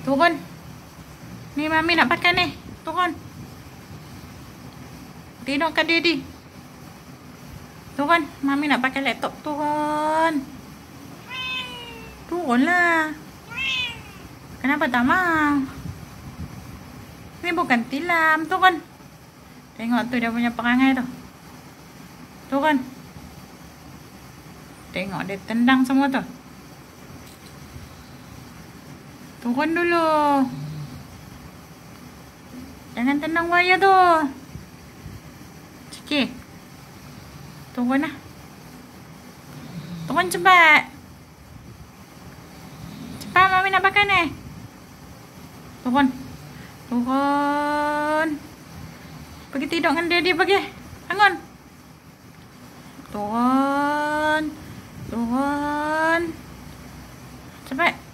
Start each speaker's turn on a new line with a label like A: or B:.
A: Turun. Ni Mami nak pakai ni. Turun. Tidurkan Daddy. Turun. Mami nak pakai laptop. Turun. Turunlah. Kenapa tak mau? Ni bukan tilam. Turun. Tengok tu dia punya perangai tu. Turun. Tengok dia tendang semua tu. Turun dulu. Jangan tendang wayar tu. Sikit. Turun lah. Turun cepat. Cepat Mami nak pakai ni. Turun. Turun. Pergi tidur dengan Daddy pergi. Bangun. Turun. Turun. Cepat.